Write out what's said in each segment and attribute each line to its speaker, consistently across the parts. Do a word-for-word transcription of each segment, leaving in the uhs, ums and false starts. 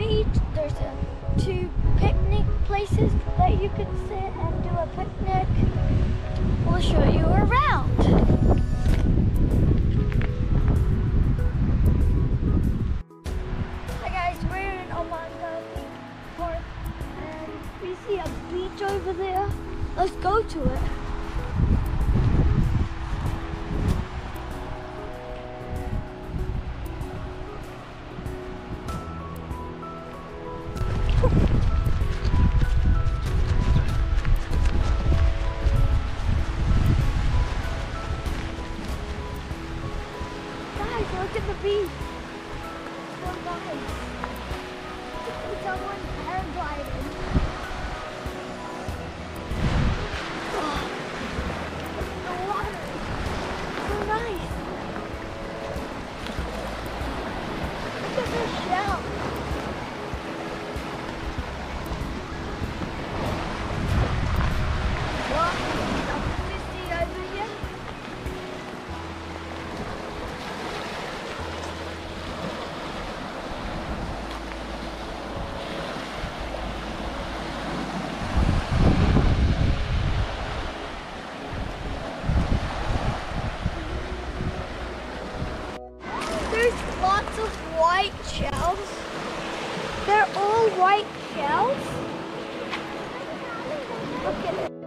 Speaker 1: beach. There's a, two picnic places that you can sit and do a picnic. We'll show you around. Hi guys, we're in Omanga Park and we see a beach over there. Let's go to it. Look at the beach. So nice. There's someone paragliding. Oh, the water. So nice. Look at this shell. Look, something to see over here. There's lots of white shells. They're all white shells. Look at it.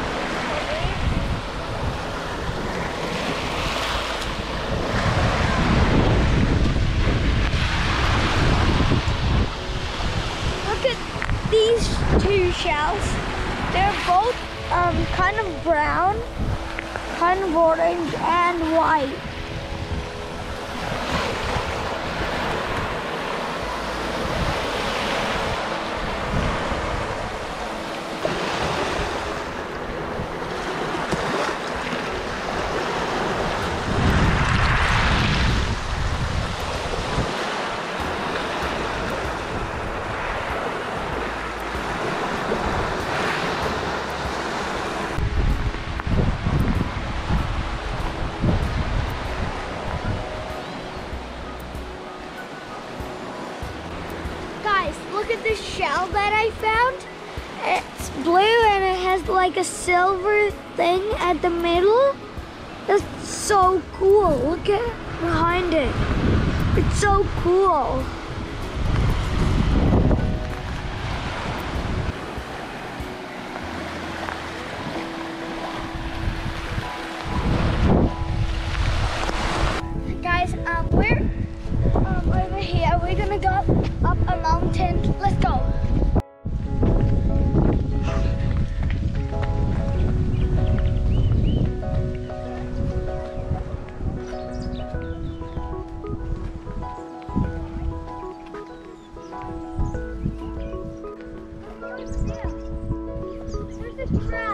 Speaker 1: Look at these two shells. They're both um, kind of brown, kind of orange, and white. Guys, look at this shell that I found. It's blue and it has like a silver thing at the middle. That's so cool. Look at behind it. It's so cool. Guys, um, we're um, over here. We're gonna go up a mountain. Let's go. There's a track.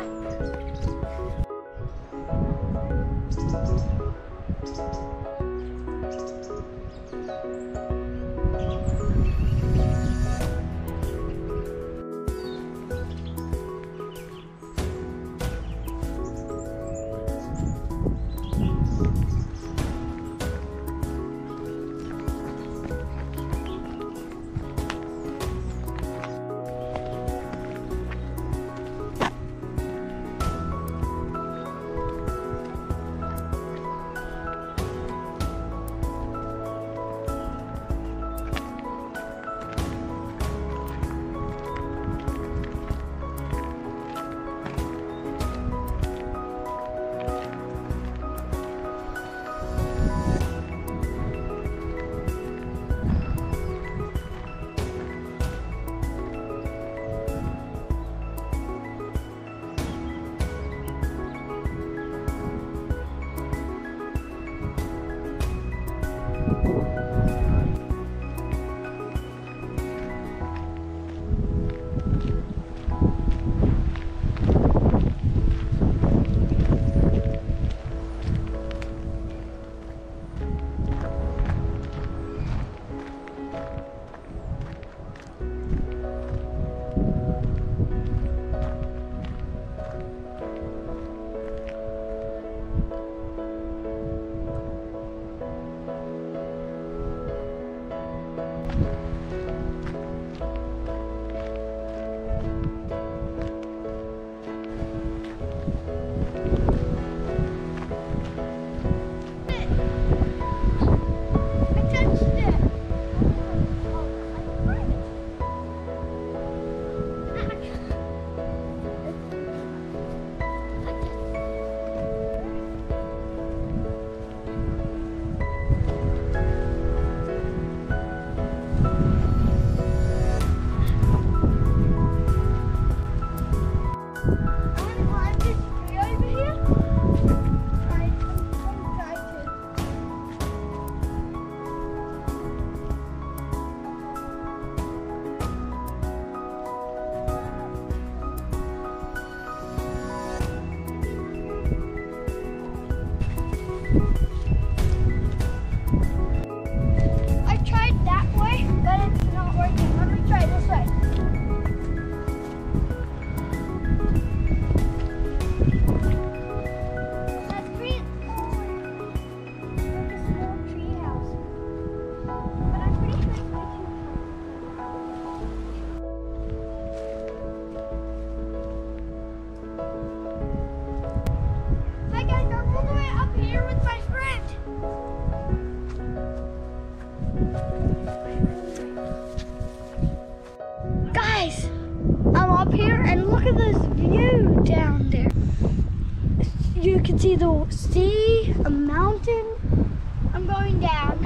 Speaker 1: up here and look at this view down there. You can see the sea, a mountain. I'm going down.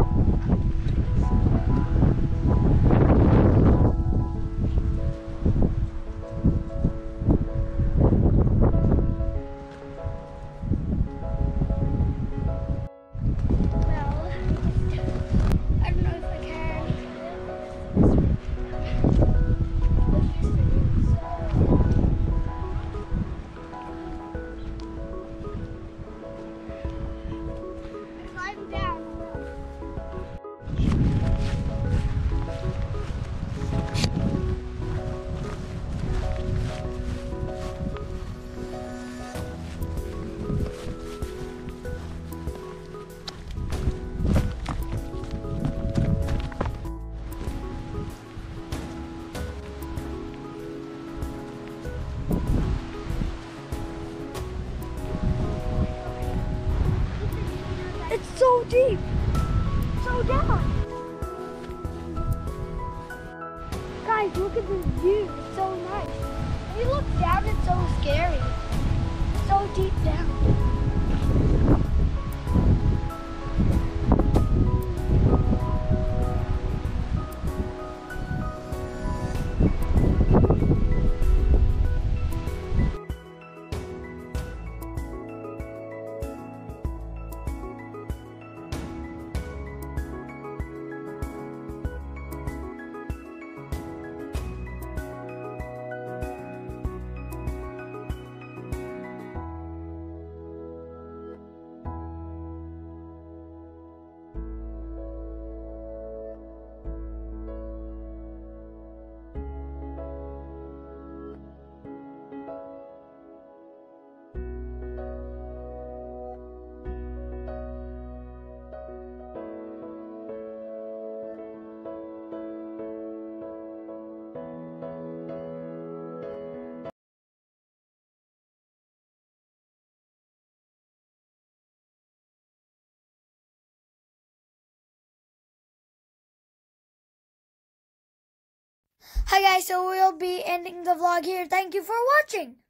Speaker 1: Well, I don't know if I can. Climb down. It's so deep, so down. Guys, look at this view, it's so nice. When you look down, it's so scary. So deep down. Hi guys, so we'll be ending the vlog here. Thank you for watching.